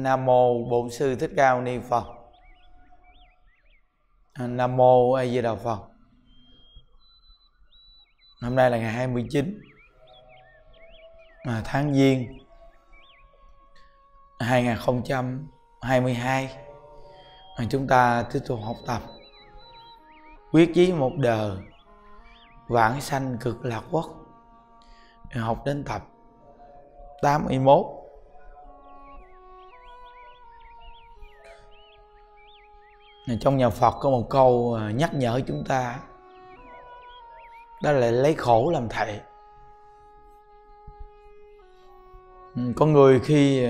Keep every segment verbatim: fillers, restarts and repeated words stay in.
Nam mô Bổn Sư Thích Ca Mâu Ni Phật. Nam mô A Di Đà Phật. Hôm nay là ngày hai mươi chín tháng Giêng hai nghìn không trăm hai mươi hai. Chúng ta tiếp tục học tập Quyết chí một đời vãng sanh cực lạc quốc, học đến tập tám mươi mốt. Trong nhà Phật có một câu nhắc nhở chúng ta, đó là lấy khổ làm thệ. Con người khi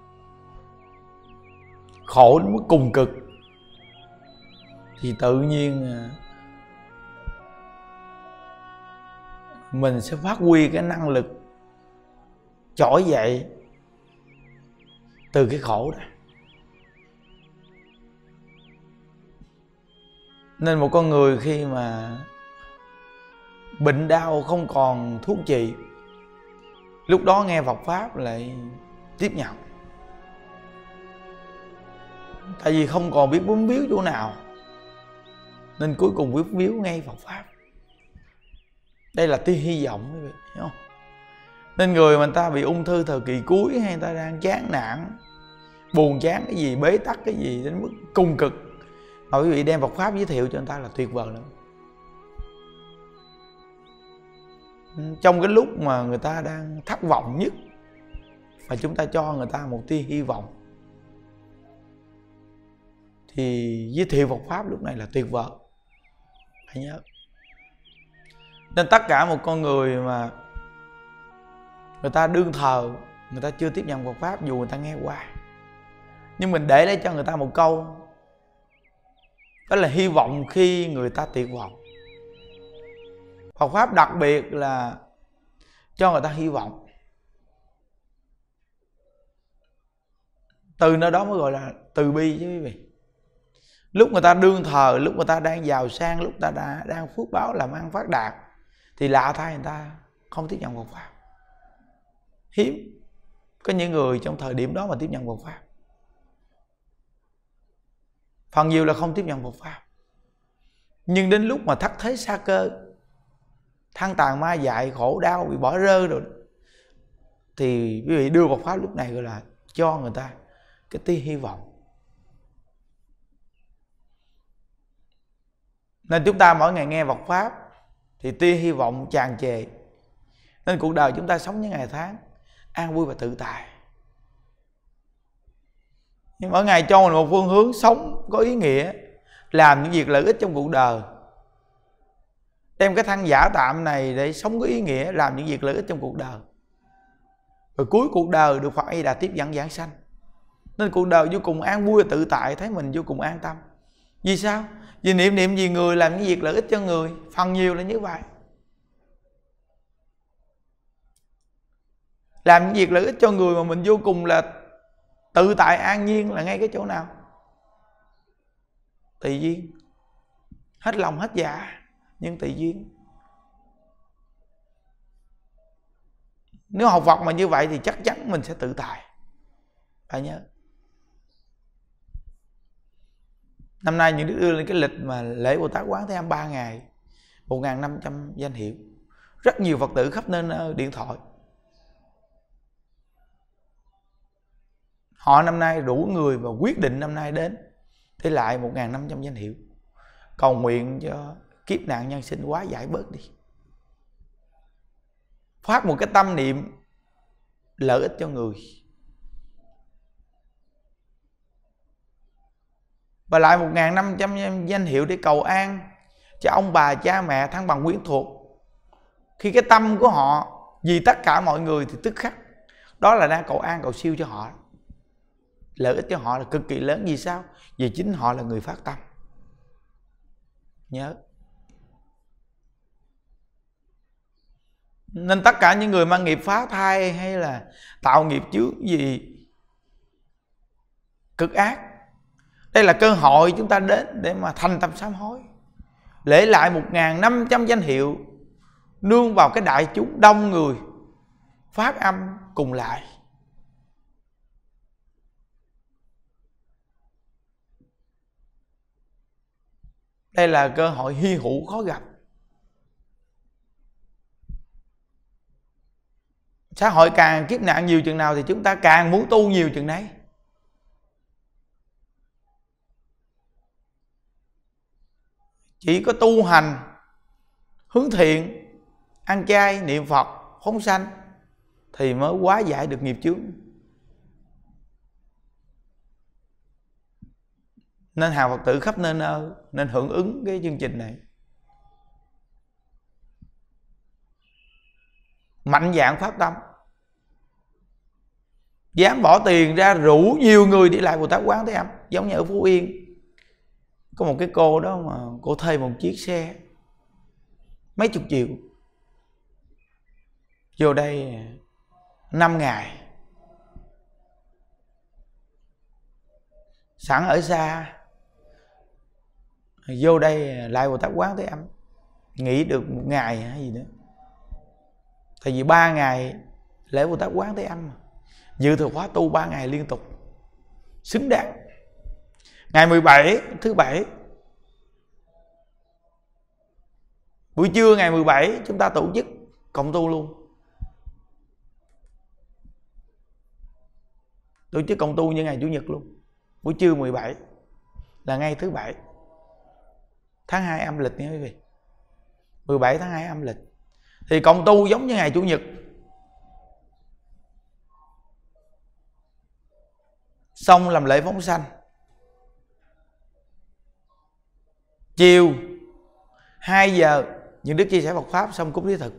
khổ đến mức cùng cực thì tự nhiên mình sẽ phát huy cái năng lực trỗi dậy từ cái khổ đó. Nên một con người khi mà bệnh đau không còn thuốc trị, lúc đó nghe Phật Pháp lại tiếp nhận. Tại vì không còn biết bấm biếu chỗ nào, nên cuối cùng biết biếu ngay Phật Pháp. Đây là tia hy vọng, quý vị hiểu không? Nên người mà người ta bị ung thư thời kỳ cuối, hay người ta đang chán nản, buồn chán cái gì, bế tắc cái gì đến mức cùng cực, mà quý vị đem Phật Pháp giới thiệu cho người ta là tuyệt vời lắm. Trong cái lúc mà người ta đang thất vọng nhất, mà chúng ta cho người ta một tia hy vọng, thì giới thiệu Phật Pháp lúc này là tuyệt vời. Hãy nhớ. Nên tất cả một con người mà người ta đương thờ, người ta chưa tiếp nhận Phật Pháp, dù người ta nghe qua, nhưng mình để lại cho người ta một câu, đó là hy vọng khi người ta tuyệt vọng. Phật Pháp đặc biệt là cho người ta hy vọng. Từ nơi đó mới gọi là từ bi chứ quý vị. Lúc người ta đương thờ, lúc người ta đang giàu sang, lúc người ta đang phước báo làm ăn phát đạt, thì lạ thay người ta không tiếp nhận Phật Pháp. Hiếm có những người trong thời điểm đó mà tiếp nhận Phật Pháp. Phần nhiều là không tiếp nhận Phật Pháp. Nhưng đến lúc mà thất thế sa cơ, thân tàn ma dại, khổ đau, bị bỏ rơi rồi, thì quý vị đưa Phật Pháp lúc này gọi là cho người ta cái tia hy vọng. Nên chúng ta mỗi ngày nghe Phật Pháp thì tia hy vọng tràn trề. Nên cuộc đời chúng ta sống những ngày tháng an vui và tự tại. Nhưng mỗi ngày cho mình một phương hướng sống có ý nghĩa, làm những việc lợi ích trong cuộc đời. Đem cái thân giả tạm này để sống có ý nghĩa, làm những việc lợi ích trong cuộc đời. Rồi cuối cuộc đời được Phật A Di Đà tiếp dẫn giảng sanh. Nên cuộc đời vô cùng an vui và tự tại, thấy mình vô cùng an tâm. Vì sao? Vì niệm niệm vì người, làm những việc lợi ích cho người. Phần nhiều là như vậy. Làm những việc lợi ích cho người mà mình vô cùng là tự tại an nhiên là ngay cái chỗ nào? Tùy duyên. Hết lòng hết dạ, nhưng tùy duyên. Nếu học Phật mà như vậy thì chắc chắn mình sẽ tự tại. Phải nhớ. Năm nay những đứa đưa lên cái lịch mà lễ Bồ Tát Quán Thế Âm ba ngày, một nghìn năm trăm danh hiệu. Rất nhiều Phật tử khắp nơi điện thoại. Họ năm nay đủ người và quyết định năm nay đến để lại một nghìn năm trăm danh hiệu, cầu nguyện cho kiếp nạn nhân sinh quá giải bớt đi. Phát một cái tâm niệm lợi ích cho người. Và lại một nghìn năm trăm danh hiệu để cầu an cho ông bà, cha mẹ, thân bằng quyến thuộc. Khi cái tâm của họ vì tất cả mọi người thì tức khắc đó là đang cầu an, cầu siêu cho họ. Lợi ích cho họ là cực kỳ lớn. Vì sao? Vì chính họ là người phát tâm. Nhớ. Nên tất cả những người mang nghiệp phá thai hay là tạo nghiệp chướng gì cực ác, đây là cơ hội chúng ta đến để mà thành tâm sám hối. Lễ lại một nghìn năm trăm danh hiệu, nương vào cái đại chúng đông người, phát âm cùng lại. Đây là cơ hội hy hữu khó gặp. Xã hội càng kiếp nạn nhiều chừng nào thì chúng ta càng muốn tu nhiều chừng đấy. Chỉ có tu hành, hướng thiện, ăn chay, niệm Phật, phóng sanh thì mới hóa giải được nghiệp chướng. Nên hào Phật tử khắp nơi nơi nên hưởng ứng cái chương trình này. Mạnh dạn phát tâm, dám bỏ tiền ra rủ nhiều người đi lại Bồ Tát Quán Thế Âm. Giống như ở Phú Yên có một cái cô đó mà cô thuê một chiếc xe mấy chục triệu, vô đây năm ngày, sẵn ở xa, vô đây lại Bồ Tát Quán Thế Âm, nghỉ được một ngày hay gì nữa. Tại vì ba ngày lễ Bồ Tát Quán Thế Âm, dự thừa khóa tu ba ngày liên tục, xứng đáng. Ngày mười bảy thứ bảy, buổi trưa ngày mười bảy chúng ta tổ chức cộng tu luôn. Tổ chức cộng tu như ngày Chủ nhật luôn. Buổi trưa mười bảy là ngay thứ bảy tháng hai âm lịch nha quý vị. mười bảy tháng hai âm lịch thì cộng tu giống như ngày Chủ nhật. Xong làm lễ phóng sanh. Chiều hai giờ những đức chia sẻ Phật Pháp, xong cúng thí thực.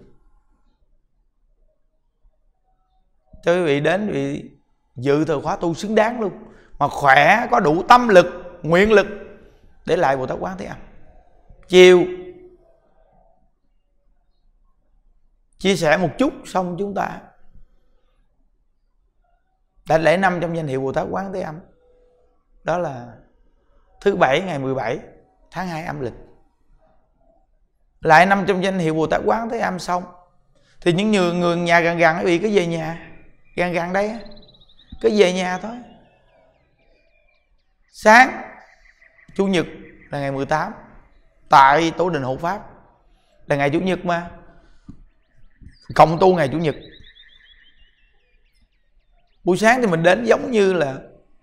Cho quý vị đến vị dự thừa khóa tu xứng đáng luôn, mà khỏe, có đủ tâm lực, nguyện lực để lại Bồ Tát Quán Thế Âm. Chiều chia sẻ một chút xong chúng ta đã lễ năm trong danh hiệu Bồ Tát Quán Thế Âm. Đó là thứ bảy ngày mười bảy tháng hai âm lịch. Lại năm trong danh hiệu Bồ Tát Quán Thế Âm xong thì những người, người nhà gần gần quý vị cứ về nhà, gần gần đây cứ về nhà thôi. Sáng Chủ nhật là ngày mười tám tại Tổ Đình Hộ Pháp, là ngày Chủ nhật mà, cộng tu ngày Chủ nhật. Buổi sáng thì mình đến giống như là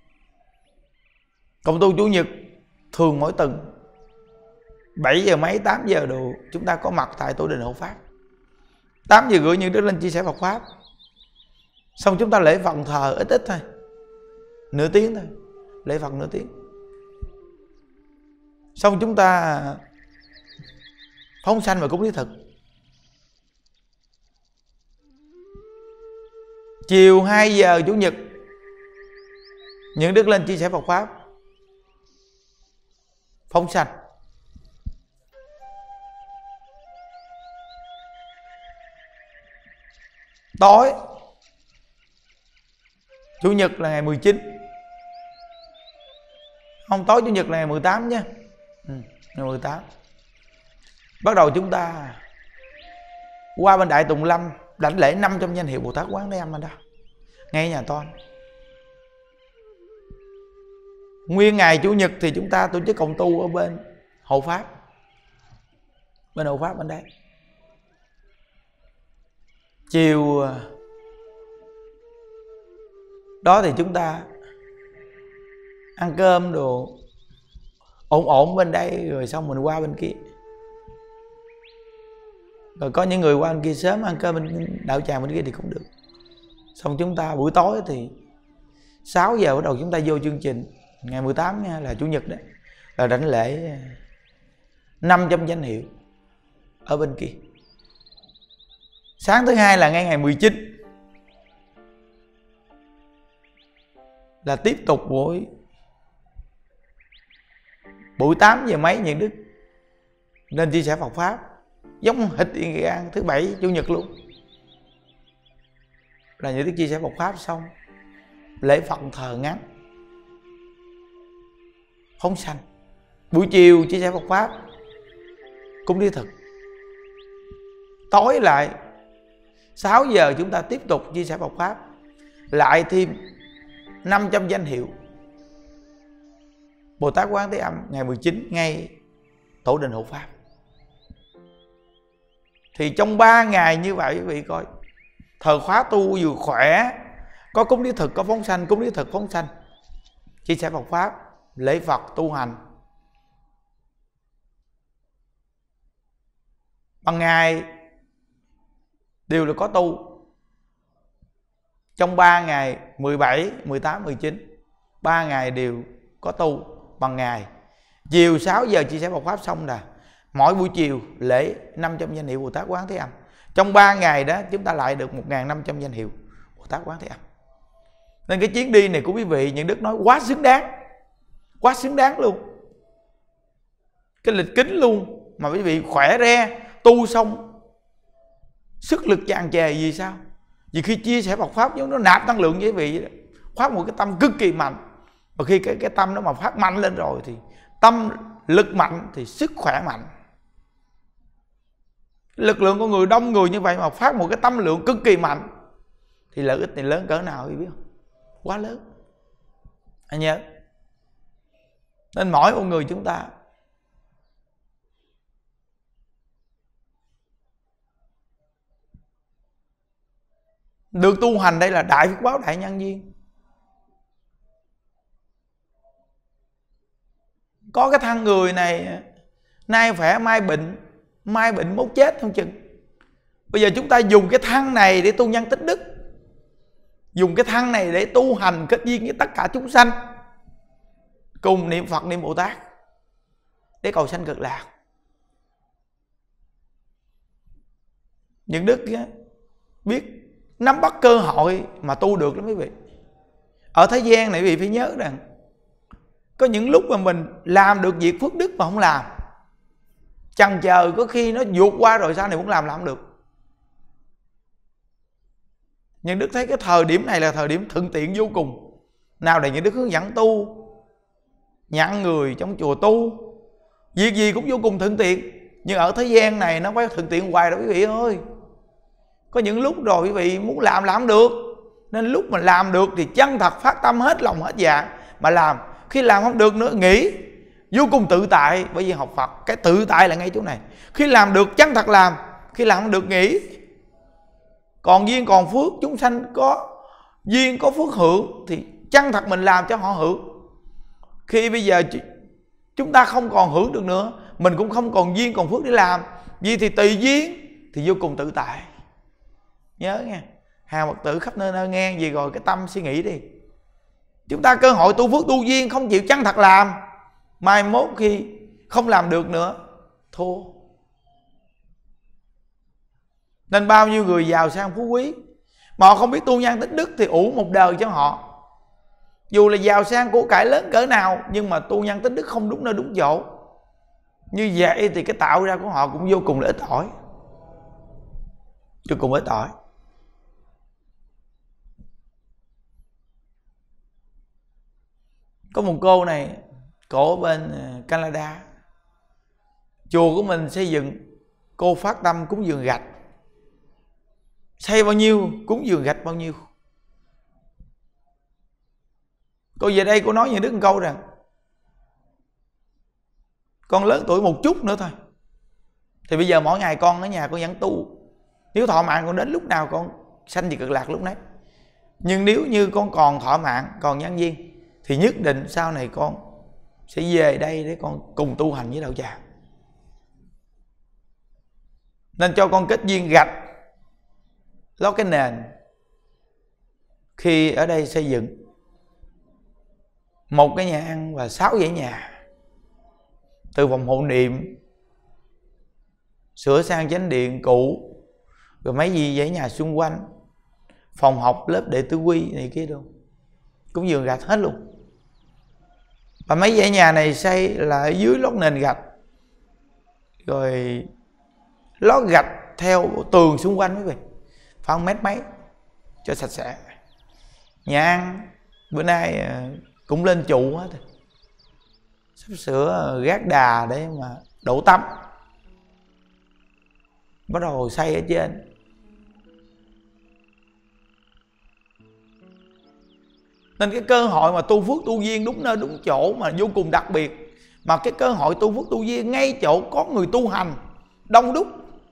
cộng tu Chủ nhật thường mỗi tuần, bảy giờ mấy tám giờ đồ chúng ta có mặt tại Tổ Đình Hộ Pháp. Tám giờ rưỡi những đứa lên chia sẻ Phật Pháp, xong chúng ta lễ Phật thờ ít ít thôi, nửa tiếng thôi, lễ Phật nửa tiếng. Xong chúng ta phóng sanh và cúng thí thực. Chiều hai giờ Chủ nhật những đức lên chia sẻ Phật Pháp, phóng sanh. Tối Chủ nhật là ngày mười chín, không, tối Chủ nhật là ngày mười tám nhé. Ừ, ngày mười tám bắt đầu chúng ta qua bên Đại Tùng Lâm đảnh lễ năm trong danh hiệu Bồ Tát Quán Thế Âm ở đó, ngay nhà Toan. Nguyên ngày Chủ nhật thì chúng ta tổ chức cộng tu ở bên Hộ Pháp, bên Hộ Pháp bên đây. Chiều đó thì chúng ta ăn cơm đồ ổn ổn bên đây, rồi xong mình qua bên kia. Rồi có những người qua bên kia sớm ăn cơm bên đạo tràng bên kia thì cũng được. Xong chúng ta buổi tối thì sáu giờ bắt đầu chúng ta vô chương trình. Ngày mười tám nha, là Chủ nhật đấy, là đảnh lễ năm trong danh hiệu ở bên kia. Sáng thứ hai là ngay ngày mười chín là tiếp tục buổi buổi tám giờ mấy những đức nên chia sẻ Phật Pháp giống hệt Yên An thứ bảy Chủ nhật luôn, là những đức chia sẻ Phật Pháp xong lễ Phật thờ ngắn, phóng sanh. Buổi chiều chia sẻ Phật Pháp, cúng thí thực. Tối lại sáu giờ chúng ta tiếp tục chia sẻ Phật Pháp, lại thêm năm trăm danh hiệu Bồ Tát Quán Thế Âm ngày mười chín ngay tổ đình hộ pháp. Thì trong ba ngày như vậy quý vị coi, thời khóa tu vừa khỏe, có cúng lý thực, có phóng sanh, cúng lý thực, phóng sanh, chia sẻ Phật pháp, lễ Phật, tu hành. Bằng ngày đều là có tu. Trong ba ngày mười bảy, mười tám, mười chín, ba ngày đều có tu bằng ngày. Chiều sáu giờ chia sẻ Phật pháp xong là mỗi buổi chiều lễ năm trăm danh hiệu Bồ Tát Quán Thế Âm. Trong ba ngày đó chúng ta lại được một nghìn năm trăm danh hiệu Bồ Tát Quán Thế Âm. Nên cái chuyến đi này của quý vị, những Đức nói quá xứng đáng, quá xứng đáng luôn. Cái lịch kính luôn mà quý vị khỏe re, tu xong sức lực tràn trề. Vì sao? Vì khi chia sẻ Phật pháp nó nạp năng lượng với quý vị, phát một cái tâm cực kỳ mạnh. Và khi cái, cái tâm đó mà phát mạnh lên rồi thì tâm lực mạnh thì sức khỏe mạnh. Lực lượng của người đông người như vậy mà phát một cái tâm lượng cực kỳ mạnh thì lợi ích này lớn cỡ nào quý biết không? Quá lớn. Anh nhớ. Nên mỗi một người chúng ta được tu hành đây là đại phước báo, đại nhân duyên. Có cái thân người này nay khỏe mai bệnh, mai bệnh mốt chết không chừng. Bây giờ chúng ta dùng cái thân này để tu nhân tích đức, dùng cái thân này để tu hành kết duyên với tất cả chúng sanh, cùng niệm Phật niệm Bồ Tát để cầu sanh cực lạc. Những đức biết nắm bắt cơ hội mà tu được lắm quý vị. Ở thế gian này quý vị phải nhớ rằng có những lúc mà mình làm được việc phước đức mà không làm, chần chờ có khi nó vụt qua rồi sau này muốn làm làm không được. Những đức thấy cái thời điểm này là thời điểm thuận tiện vô cùng. Nào để những đức hướng dẫn tu, nhận người trong chùa tu, việc gì cũng vô cùng thuận tiện. Nhưng ở thế gian này nó phải thuận tiện hoài đó quý vị ơi. Có những lúc rồi quý vị muốn làm làm được. Nên lúc mà làm được thì chân thật phát tâm hết lòng hết dạ mà làm. Khi làm không được nữa nghỉ, vô cùng tự tại. Bởi vì học Phật cái tự tại là ngay chỗ này. Khi làm được chân thật làm, khi làm không được nghỉ. Còn duyên còn phước, chúng sanh có duyên có phước hưởng thì chân thật mình làm cho họ hưởng. Khi bây giờ chúng ta không còn hưởng được nữa, mình cũng không còn duyên còn phước để làm, vì thì tùy duyên thì vô cùng tự tại. Nhớ nha, hàng Phật tử khắp nơi nơi nghe gì rồi cái tâm suy nghĩ đi. Chúng ta cơ hội tu phước tu duyên không chịu chân thật làm, mai mốt khi không làm được nữa thua. Nên bao nhiêu người giàu sang phú quý mà họ không biết tu nhân tích đức thì uổng một đời cho họ. Dù là giàu sang của cải lớn cỡ nào nhưng mà tu nhân tích đức không đúng nơi đúng chỗ, như vậy thì cái tạo ra của họ cũng vô cùng là ít ỏi, vô cùng ít ỏi. Có một cô này, cổ ở bên Canada, chùa của mình xây dựng, cô phát tâm cúng dường gạch, xây bao nhiêu cúng dường gạch bao nhiêu. Cô về đây cô nói như Đức một câu rằng con lớn tuổi một chút nữa thôi thì bây giờ mỗi ngày con ở nhà con vẫn tu. Nếu thọ mạng con đến lúc nào con sanh về cực lạc lúc nấy. Nhưng nếu như con còn thọ mạng, còn nhân duyên thì nhất định sau này con sẽ về đây để con cùng tu hành với đạo tràng. Nên cho con kết duyên gạch lót cái nền. Khi ở đây xây dựng một cái nhà ăn và sáu dãy nhà, từ phòng hộ niệm, sửa sang chánh điện cũ, rồi mấy gì dãy nhà xung quanh, phòng học, lớp đệ tử quy này kia đâu, cũng dường gạch hết luôn. Và mấy dãy nhà này xây là ở dưới lót nền gạch, rồi lót gạch theo tường xung quanh quý vị, phải một mét mấy cho sạch sẽ. Nhà ăn bữa nay cũng lên trụ hết, sắp sửa gác đà để mà đổ tắm, bắt đầu xây ở trên. Nên cái cơ hội mà tu phước tu duyên đúng nơi đúng chỗ mà vô cùng đặc biệt. mà cái cơ hội tu phước tu duyên ngay chỗ có người tu hành đông đúc.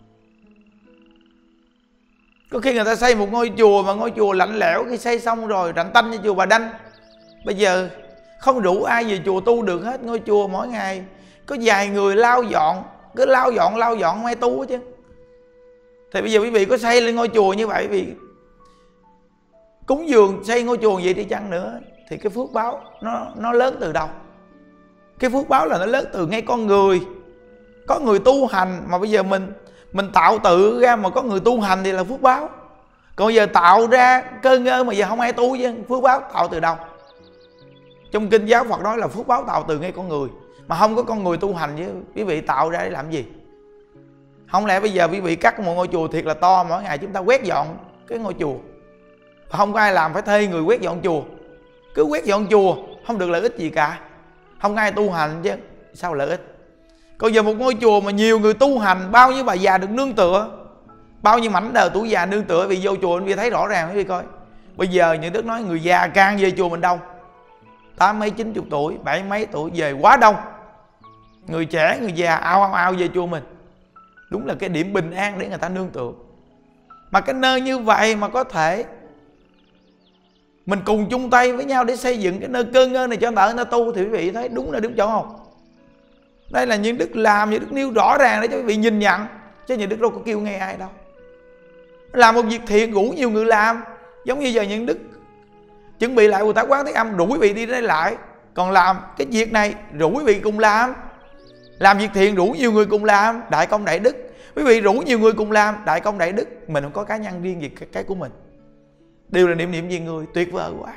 Có khi người ta xây một ngôi chùa mà ngôi chùa lạnh lẽo, khi xây xong rồi rạnh tanh như chùa Bà Đanh. Bây giờ không đủ ai về chùa tu được hết. Ngôi chùa mỗi ngày có vài người lau dọn, cứ lau dọn lau dọn không ai tu hết chứ. Thì bây giờ quý vị có xây lên ngôi chùa như vậy, vì cúng dường xây ngôi chùa vậy đi chăng nữa, thì cái phước báo nó nó lớn từ đâu? Cái phước báo là nó lớn từ ngay con người. Có người tu hành mà bây giờ mình mình tạo tự ra mà có người tu hành thì là phước báo. Còn giờ tạo ra cơ ngơ mà giờ không ai tu chứ, phước báo tạo từ đâu? Trong kinh giáo Phật nói là phước báo tạo từ ngay con người, mà không có con người tu hành chứ quý vị tạo ra để làm gì? Không lẽ bây giờ quý vị cắt một ngôi chùa thiệt là to, mỗi ngày chúng ta quét dọn cái ngôi chùa, không có ai làm, phải thuê người quét dọn chùa. Cứ quét dọn chùa không được lợi ích gì cả, không có ai tu hành chứ sao lợi ích? Còn giờ một ngôi chùa mà nhiều người tu hành, bao nhiêu bà già được nương tựa, bao nhiêu mảnh đời tuổi già nương tựa. Vì vô chùa quý vị thấy rõ ràng, quý vị coi bây giờ những Đức nói người già càng về chùa mình đông, tám mấy chín chục tuổi, bảy mấy tuổi về quá đông. Người trẻ người già ao ao ao về chùa mình. Đúng là cái điểm bình an để người ta nương tựa. Mà cái nơi như vậy mà có thể mình cùng chung tay với nhau để xây dựng cái nơi cơ ngơ này cho người ta tu, thì quý vị thấy đúng là đúng chỗ không? Đây là những Đức làm, những Đức nêu rõ ràng để cho quý vị nhìn nhận, chứ những Đức đâu có kêu nghe ai đâu. Làm một việc thiện rủ nhiều người làm. Giống như giờ những Đức chuẩn bị lại Bồ Tát Quán Thế Âm, rủ quý vị đi đây lại. Còn làm cái việc này rủ quý vị cùng làm. Làm việc thiện rủ nhiều người cùng làm, đại công đại đức. Quý vị rủ nhiều người cùng làm, đại công đại đức. Mình không có cá nhân riêng gì cái của mình, đều là niệm niệm vì người. Tuyệt vời quá.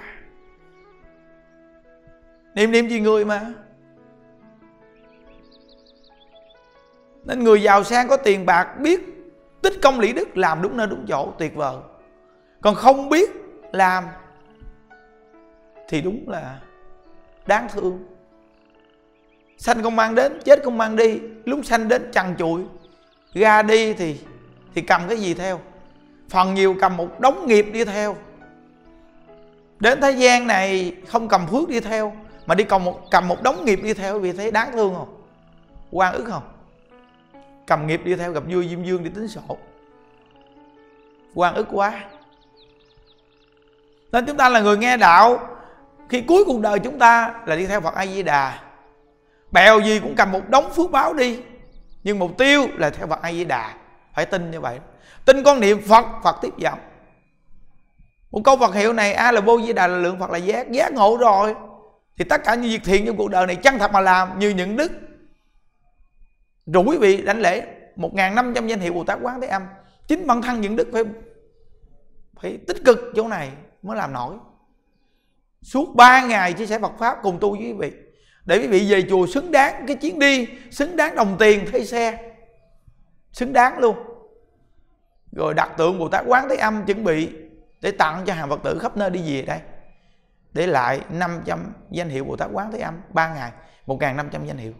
Niệm niệm vì người mà. Nên người giàu sang có tiền bạc biết tích công lý đức, làm đúng nơi đúng chỗ, tuyệt vời. Còn không biết làm thì đúng là đáng thương. Sanh không mang đến, chết không mang đi. Lúc sanh đến trần trụi, ra đi thì thì cầm cái gì theo? Phần nhiều cầm một đống nghiệp đi theo. Đến thế gian này không cầm phước đi theo, mà đi cầm một, cầm một đống nghiệp đi theo, vì thấy đáng thương không? Oan ức không? Cầm nghiệp đi theo gặp vua Diêm Vương đi tính sổ, oan ức quá. Nên chúng ta là người nghe đạo, khi cuối cuộc đời chúng ta là đi theo Phật A Di Đà. Bèo gì cũng cầm một đống phước báo đi, nhưng mục tiêu là theo Phật A Di Đà. Phải tin như vậy. Tin con niệm Phật, Phật tiếp dẫn. Một câu Phật hiệu này, A là vô Di Đà là lượng Phật là giác. Giác ngộ rồi thì tất cả những việc thiện trong cuộc đời này chân thật mà làm. Như những Đức rủ quý vị đảnh lễ một nghìn năm trăm danh hiệu Bồ Tát Quán Thế Âm. Chính bản thân những Đức phải phải tích cực chỗ này mới làm nổi. Suốt ba ngày chia sẻ Phật Pháp cùng tu với quý vị, để quý vị về chùa xứng đáng cái chuyến đi, xứng đáng đồng tiền thuê xe, xứng đáng luôn. Rồi đặt tượng Bồ Tát Quán Thế Âm chuẩn bị để tặng cho hàng Phật tử khắp nơi đi về đây. Để lại năm trăm danh hiệu Bồ Tát Quán Thế Âm, ba ngày một nghìn năm trăm danh hiệu.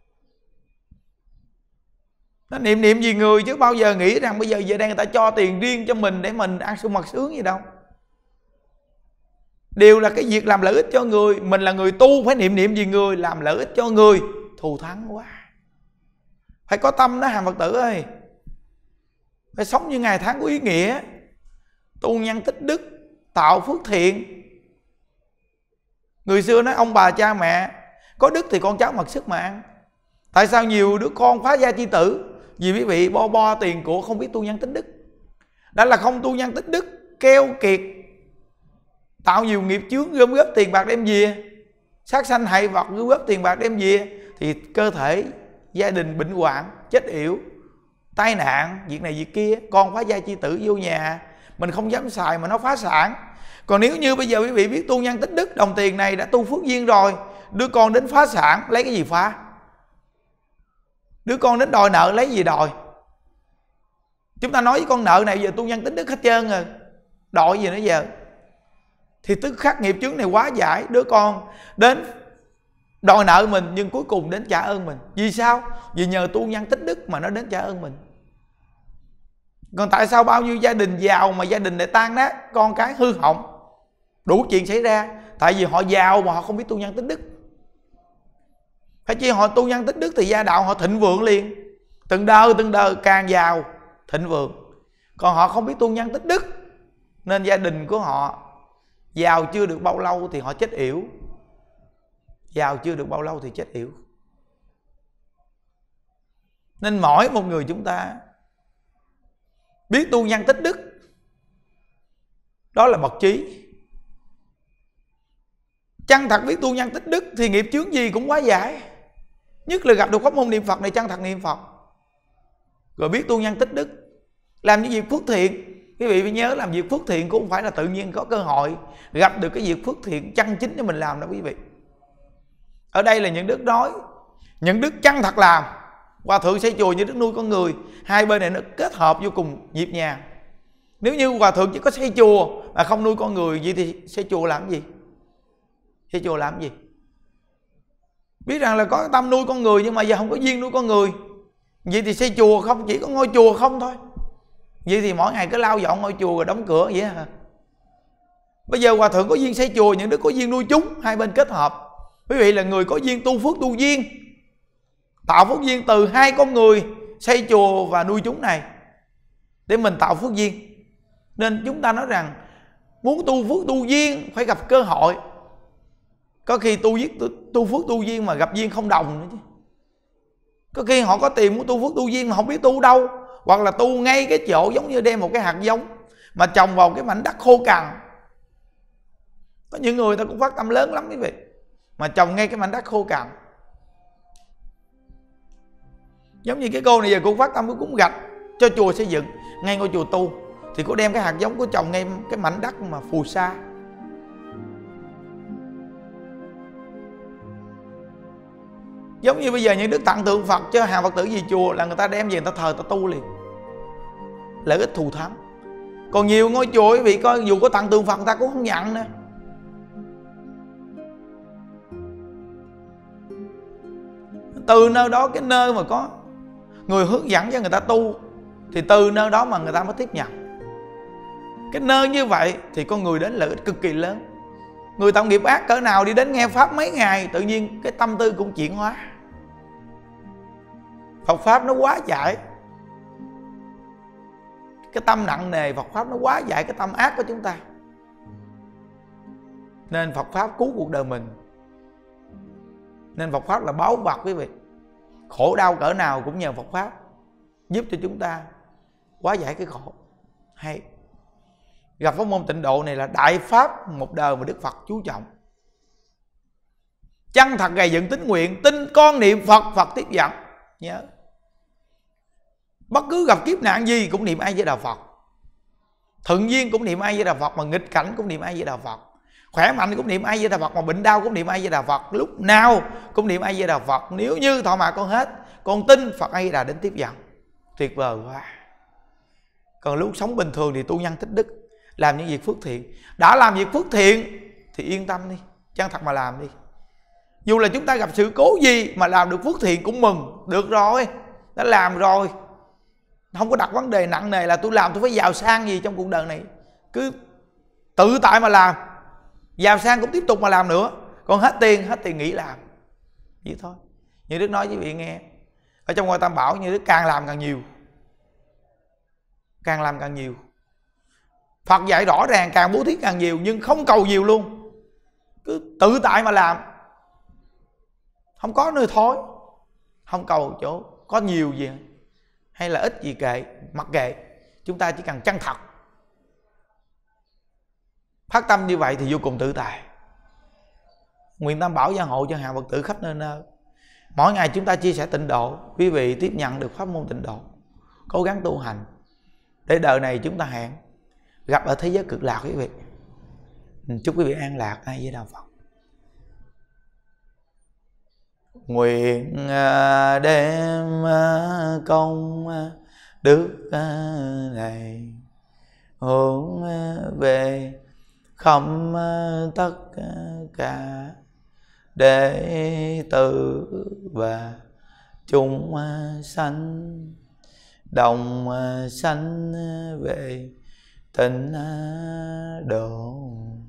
Nó niệm niệm vì người, chứ bao giờ nghĩ rằng bây giờ về đây người ta cho tiền riêng cho mình để mình ăn sung mặc sướng gì đâu. Đều là cái việc làm lợi ích cho người. Mình là người tu phải niệm niệm vì người, làm lợi ích cho người, thù thắng quá. Phải có tâm đó hàng Phật tử ơi. Phải sống như ngày tháng có ý nghĩa, tu nhân tích đức, tạo phước thiện. Người xưa nói ông bà cha mẹ có đức thì con cháu mặc sức mà ăn. Tại sao nhiều đứa con phá gia chi tử? Vì quý vị bo bo tiền của, không biết tu nhân tích đức. Đó là không tu nhân tích đức, keo kiệt, tạo nhiều nghiệp chướng, gom góp tiền bạc đem về, sát sanh hại vật, gom góp tiền bạc đem về, thì cơ thể gia đình bệnh hoạn, chết yểu, tai nạn, việc này việc kia. Con phá gia chi tử vô nhà, mình không dám xài mà nó phá sản. Còn nếu như bây giờ quý vị biết tu nhân tích đức, đồng tiền này đã tu phước duyên rồi, đứa con đến phá sản, lấy cái gì phá? Đứa con đến đòi nợ, lấy gì đòi? Chúng ta nói với con nợ này giờ tu nhân tích đức hết trơn rồi, đòi gì nữa giờ? Thì tức khắc nghiệp chướng này quá giải. Đứa con đến đòi nợ mình, nhưng cuối cùng đến trả ơn mình. Vì sao? Vì nhờ tu nhân tích đức mà nó đến trả ơn mình. Còn tại sao bao nhiêu gia đình giàu mà gia đình lại tan nát, con cái hư hỏng, đủ chuyện xảy ra? Tại vì họ giàu mà họ không biết tu nhân tích đức. Phải chi họ tu nhân tích đức thì gia đạo họ thịnh vượng liền, từng đời từng đời càng giàu thịnh vượng. Còn họ không biết tu nhân tích đức nên gia đình của họ giàu chưa được bao lâu thì họ chết yểu. Giàu chưa được bao lâu thì chết yểu. Nên mỗi một người chúng ta biết tu nhân tích đức, đó là bậc trí. Chân thật biết tu nhân tích đức thì nghiệp chướng gì cũng quá giải. Nhất là gặp được pháp môn niệm Phật này, chân thật niệm Phật, rồi biết tu nhân tích đức, làm những việc phước thiện. Quý vị phải nhớ, làm việc phước thiện cũng không phải là tự nhiên có cơ hội gặp được cái việc phước thiện chân chính cho mình làm đâu quý vị. Ở đây là những đức nói, những đức chân thật làm. Hòa thượng xây chùa như đức nuôi con người, hai bên này nó kết hợp vô cùng nhịp nhàng. Nếu như hòa thượng chỉ có xây chùa mà không nuôi con người, vậy thì xây chùa làm gì? Xây chùa làm gì? Biết rằng là có tâm nuôi con người nhưng mà giờ không có duyên nuôi con người, vậy thì xây chùa không, chỉ có ngôi chùa không thôi. Vậy thì mỗi ngày cứ lau dọn ngôi chùa rồi đóng cửa vậy hả? Bây giờ hòa thượng có duyên xây chùa, những đứa có duyên nuôi chúng, hai bên kết hợp. Quý vị là người có duyên tu phước tu duyên, tạo phước duyên từ hai con người xây chùa và nuôi chúng này để mình tạo phước duyên. Nên chúng ta nói rằng muốn tu phước tu duyên phải gặp cơ hội. Có khi tu, tu, tu phước tu duyên mà gặp duyên không đồng nữa chứ. Có khi họ có tiền muốn tu phước tu duyên mà không biết tu đâu, hoặc là tu ngay cái chỗ giống như đem một cái hạt giống mà trồng vào cái mảnh đất khô cằn. Có những người ta cũng phát tâm lớn lắm quý vị, mà trồng ngay cái mảnh đất khô cằn. Giống như cái cô này giờ cô phát tâm, cô cũng gạch cho chùa xây dựng, ngay ngôi chùa tu thì cô đem cái hạt giống của trồng ngay cái mảnh đất mà phù sa. Giống như bây giờ những đức tặng tượng Phật cho hàng Phật tử về chùa là người ta đem về người ta thờ, người ta tu liền, lợi ích thù thắng. Còn nhiều ngôi chùa quý vị coi, dù có tặng tượng Phật người ta cũng không nhận nữa. Từ nơi đó, cái nơi mà có người hướng dẫn cho người ta tu, thì từ nơi đó mà người ta mới tiếp nhận. Cái nơi như vậy thì con người đến lợi ích cực kỳ lớn. Người tạo nghiệp ác cỡ nào đi đến nghe Pháp mấy ngày, tự nhiên cái tâm tư cũng chuyển hóa. Phật Pháp nó quá giải, cái tâm nặng nề Phật Pháp nó quá giải cái tâm ác của chúng ta. Nên Phật Pháp cứu cuộc đời mình. Nên Phật Pháp là báu vật quý vị. Khổ đau cỡ nào cũng nhờ Phật Pháp giúp cho chúng ta hóa giải cái khổ. Hay gặp pháp môn tịnh độ này là đại pháp một đời mà Đức Phật chú trọng. Chân thật gầy dựng tín nguyện, tin con niệm Phật, Phật tiếp dẫn. Nhớ, bất cứ gặp kiếp nạn gì cũng niệm A Di Đà Phật. Thuận duyên cũng niệm A Di Đà Phật, mà nghịch cảnh cũng niệm A Di Đà Phật. Khỏe mạnh cũng niệm A Di Đà Phật, mà bệnh đau cũng niệm A Di Đà Phật. Lúc nào cũng niệm A Di Đà Phật. Nếu như thọ mạng con hết, con tin Phật A Di Đà đến tiếp dẫn. Tuyệt vời quá. Còn lúc sống bình thường thì tu nhân tích đức, làm những việc phước thiện. Đã làm việc phước thiện thì yên tâm đi, chân thật mà làm đi. Dù là chúng ta gặp sự cố gì mà làm được phước thiện cũng mừng. Được rồi, đã làm rồi, không có đặt vấn đề nặng nề là tôi làm tôi phải giàu sang gì trong cuộc đời này. Cứ tự tại mà làm, giàu sang cũng tiếp tục mà làm nữa. Còn hết tiền, hết tiền nghỉ làm. Vậy thôi. Như Đức nói với vị nghe, ở trong ngôi Tam Bảo như Đức càng làm càng nhiều, càng làm càng nhiều. Phật dạy rõ ràng càng bố thí càng nhiều, nhưng không cầu nhiều luôn. Cứ tự tại mà làm, không có nơi thối, không cầu chỗ có nhiều gì hay là ít gì kệ, mặc kệ. Chúng ta chỉ cần chân thật, phát tâm như vậy thì vô cùng tự tại. Nguyện Tam Bảo gia hộ cho hàng Phật tử khắp nơi nơi. Mỗi ngày chúng ta chia sẻ tịnh độ, quý vị tiếp nhận được pháp môn tịnh độ, cố gắng tu hành để đời này chúng ta hẹn gặp ở thế giới cực lạc quý vị. Chúc quý vị an lạc. A Di Đà Phật. Nguyện đem công đức này hướng về khắp tất cả đệ tử và chúng sanh, đồng sanh về tịnh độ.